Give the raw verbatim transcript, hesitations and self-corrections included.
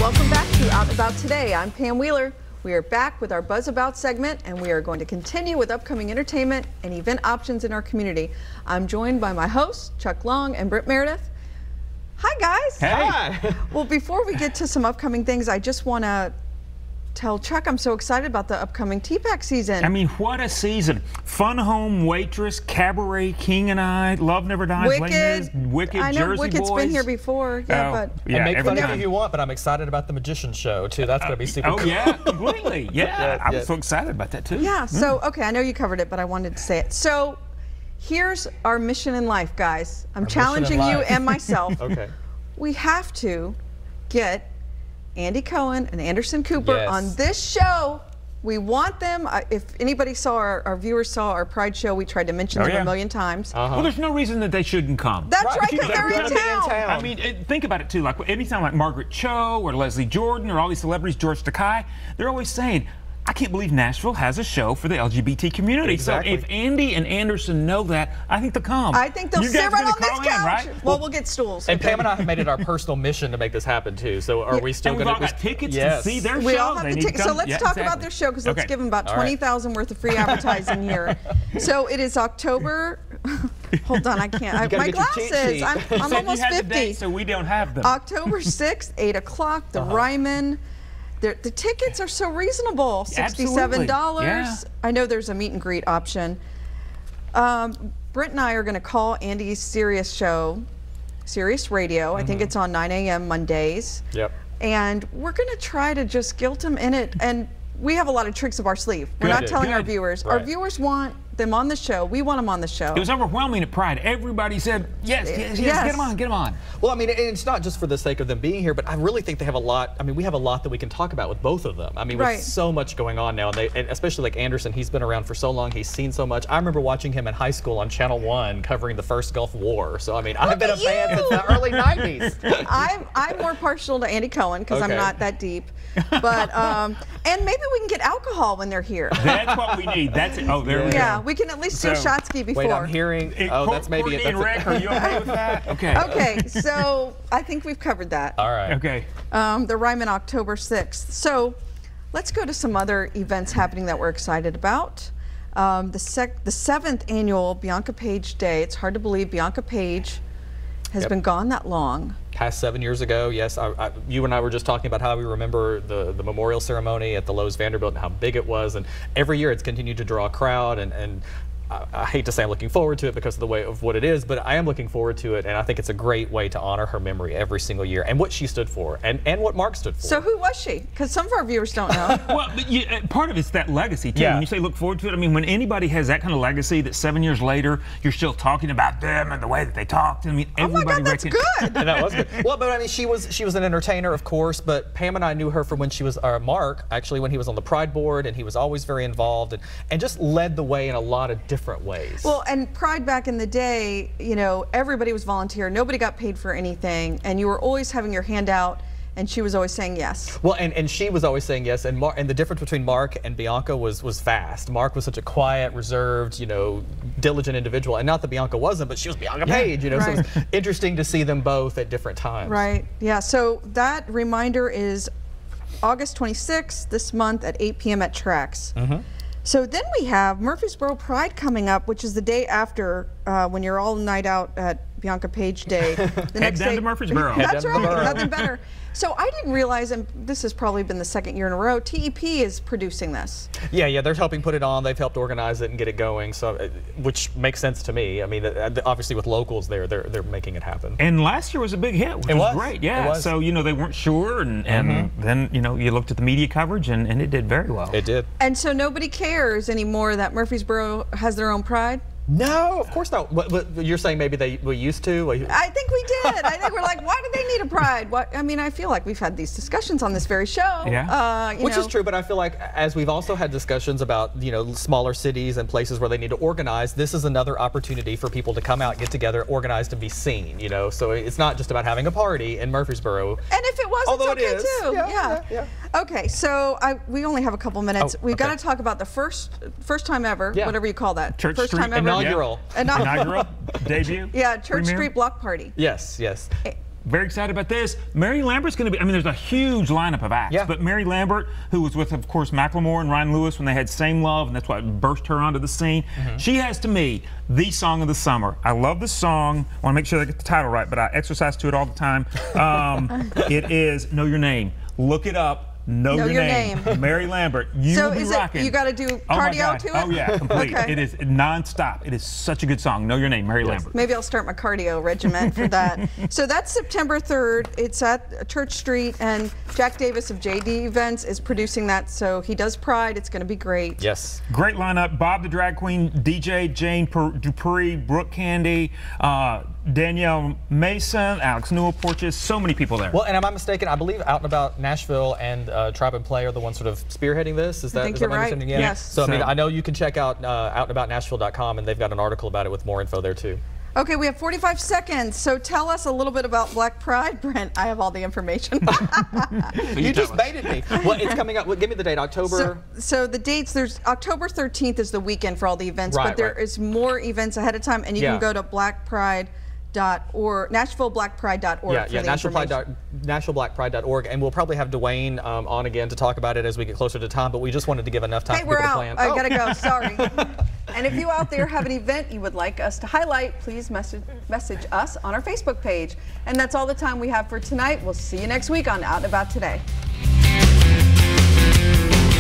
Welcome back to Out and About Today. I'm Pam Wheeler. We are back with our Buzz About segment, and we are going to continue with upcoming entertainment and event options in our community. I'm joined by my hosts, Chuck Long and Brent Meredith. Hi, guys. Hey. Hi. Well, before we get to some upcoming things, I just want to tell Chuck I'm so excited about the upcoming T PAC season. I mean, what a season. Fun Home, Waitress, Cabaret, King and I, Love Never Dies, Wicked, Wicked, I know Jersey Wicked's Boys. been here before, yeah, oh, but yeah, and make every fun of time. it if you want, but I'm excited about the Magician Show too. That's going to be super oh, cool. Oh yeah, completely. Yeah, yeah, I was yeah. so excited about that too. Yeah, so, okay, I know you covered it, but I wanted to say it. So, here's our mission in life, guys. I'm Our challenging mission in you life. and myself. Okay. We have to get Andy Cohen and Anderson Cooper Yes. on this show. We want them. Uh, if anybody saw our, our viewers saw our Pride show, we tried to mention Oh, them yeah. a million times. Uh-huh. Well, there's no reason that they shouldn't come. That's Right, right, you because know, they're they're in gonna be in town. town. I mean, it, think about it too. Like anytime, like Margaret Cho or Leslie Jordan or all these celebrities, George Takei, they're always saying, "I can't believe Nashville has a show for the L G B T community." Exactly. So if Andy and Anderson know that, I think they'll come. I think they'll you sit guys right gonna on this call in, couch. right? Well, we'll get stools. And Pam and I have made it our personal mission to make this happen too. So are we still And we've going all got tickets yes. to see their We show. all have They the need to tickets. So come. let's Yeah, talk exactly. about their show, because let's Okay. give them about All right. twenty thousand worth of free advertising here. So it is October. Hold on, I can't. I, gotta my get your cheat glasses. sheet. I'm, You I'm said almost you had the fifty. date, so we don't have them. October sixth, eight o'clock, the Uh-huh. Ryman. The, the tickets are so reasonable, sixty-seven dollars. Yeah. I know there's a meet and greet option. Um, Brent and I are going to call Andy's Sirius show, Sirius Radio. I think it's on nine A M Mondays. Yep. And we're going to try to just guilt him in it. And we have a lot of tricks up our sleeve. We're Good. not telling our Good. viewers. Our Right. viewers want them on the show. We want them on the show. It was overwhelming at Pride. Everybody said, yes, yes, yes, Yes. get them on, get them on. Well, I mean, and it's not just for the sake of them being here, but I really think they have a lot. I mean, we have a lot that we can talk about with both of them. I mean, Right. with so much going on now, and, they, and especially like Anderson, he's been around for so long, he's seen so much. I remember watching him in high school on Channel One covering the first Gulf War. So, I mean, I've been a at fan you. since the early nineties. I'm, I'm more partial to Andy Cohen because I'm Okay. not that deep. But, um, and maybe we can get alcohol when they're here. That's what we need. That's it. Oh, there we go. Yeah, we can at least do a So- shot ski before. Wait, I'm hearing. Hey, Oh, Cour- that's maybe Courtney it. and That's Rick, it. are you okay with that? Okay. Okay, so I think we've covered that. All right. Okay. Um, the Ryman October sixth. So let's go to some other events happening that we're excited about. Um, the, sec the seventh annual Bianca Page Day. It's hard to believe Bianca Page has Yep. been gone that long. Past seven years ago, yes. I, I, you and I were just talking about how we remember the, the memorial ceremony at the Lowe's Vanderbilt and how big it was. And every year it's continued to draw a crowd. And, and I, I hate to say I'm looking forward to it because of the way of what it is, but I am looking forward to it. And I think it's a great way to honor her memory every single year and what she stood for and, and what Mark stood for. So who was she? Because some of our viewers don't know. Well, but you, uh, part of it's that legacy, too. Yeah. When you say look forward to it, I mean, when anybody has that kind of legacy that seven years later, you're still talking about them and the way that they talked. I mean, Oh my everybody God, that's reckon- good. And that was good. Well, but I mean, she was she was an entertainer, of course. But Pam and I knew her from when she was uh, Mark, actually, when he was on the Pride board, and he was always very involved and and just led the way in a lot of different ways. Well, and Pride back in the day, you know, everybody was volunteer. Nobody got paid for anything. And you were always having your hand out, and she was always saying yes. Well, and, and she was always saying yes, and Mar and the difference between Mark and Bianca was was vast. Mark was such a quiet, reserved, you know, diligent individual, and not that Bianca wasn't, but she was Bianca Yeah. Page, you know. Right. So it's interesting to see them both at different times. Right, yeah, so that reminder is August twenty-sixth, this month at eight P M at Trax. Mm-hmm. So then we have Murfreesboro Pride coming up, which is the day after uh, when you're all night out at Bianca Page Day. The Head down to Murfreesboro. Head That's down to the right, borough. nothing better. So I didn't realize, and this has probably been the second year in a row, T E P is producing this. Yeah, yeah, they're helping put it on. They've helped organize it and get it going, so uh, which makes sense to me. I mean, uh, obviously with locals there, they're they're making it happen. And last year was a big hit, which It was, was. great. It Yeah. was. So, you know, they weren't sure, and, and Mm-hmm. then, you know, you looked at the media coverage, and, and it did very well. It did. And so nobody cares anymore that Murfreesboro has their own Pride? No, of course not. What, what, you're saying maybe they we used to? Like, I think we did. I think we're like, why do they need a Pride? What, I mean, I feel like we've had these discussions on this very show. Yeah. Uh, you Which know. is true, but I feel like as we've also had discussions about, you know, smaller cities and places where they need to organize, this is another opportunity for people to come out, get together, organize, and be seen, you know. So it's not just about having a party in Murfreesboro. And if it was, Although it's it okay is. too. Yeah, Yeah. yeah, Okay, so I, we only have a couple minutes. Oh, We've got okay. to talk about the first first time ever, Yeah. whatever you call that. Church first Street time ever. Inaugural. Inaugural. Inaugural debut. Yeah, Church premiere. Street Block Party. Yes, yes. very excited about this. Mary Lambert's going to be, I mean, there's a huge lineup of acts, yeah. but Mary Lambert, who was with, of course, Macklemore and Ryan Lewis when they had Same Love, and that's what burst her onto the scene. Mm-hmm. She has, to me, the song of the summer. I love the song. I want to make sure I get the title right, but I exercise to it all the time. Um, it is Know Your Name. Look it up. Know, know your, your name. name. Mary Lambert. You so will be is rocking. It, you got to do oh cardio to it? Oh, yeah, complete. Okay. It is non-stop. It is such a good song. Know Your Name, Mary yes. Lambert. Maybe I'll start my cardio regimen for that. So that's September third. It's at Church Street, and Jack Davis of J D Events is producing that, so he does Pride. It's going to be great. Yes. Great lineup. Bob the Drag Queen, D J Jane per Dupree, Brooke Candy, uh, Danielle Mason, Alex Newell Porches, so many people there. Well, and am I mistaken? I believe Out and About Nashville and uh, Tribe and Play are the ones sort of spearheading this. Is that, I think is you're that my right. understanding? Yeah. Yes. So, I mean, I know you can check out uh, out and about nashville dot com, and they've got an article about it with more info there, too. Okay, we have forty-five seconds, so tell us a little bit about Black Pride, Brent. I have all the information. you, you just baited me. Well, it's coming up. Well, give me the date, October. So, so the dates, there's October thirteenth is the weekend for all the events, right, but there right. is more events ahead of time, and you yeah. can go to black pride dot org, nashville black pride dot org. Yeah, for yeah, the nashville black pride dot org, and we'll probably have Dwayne um, on again to talk about it as we get closer to time, but we just wanted to give enough time hey, for we're people out. to plan. I oh. gotta go, sorry. And if you out there have an event you would like us to highlight, please message, message us on our Facebook page. And that's all the time we have for tonight. We'll see you next week on Out and About Today.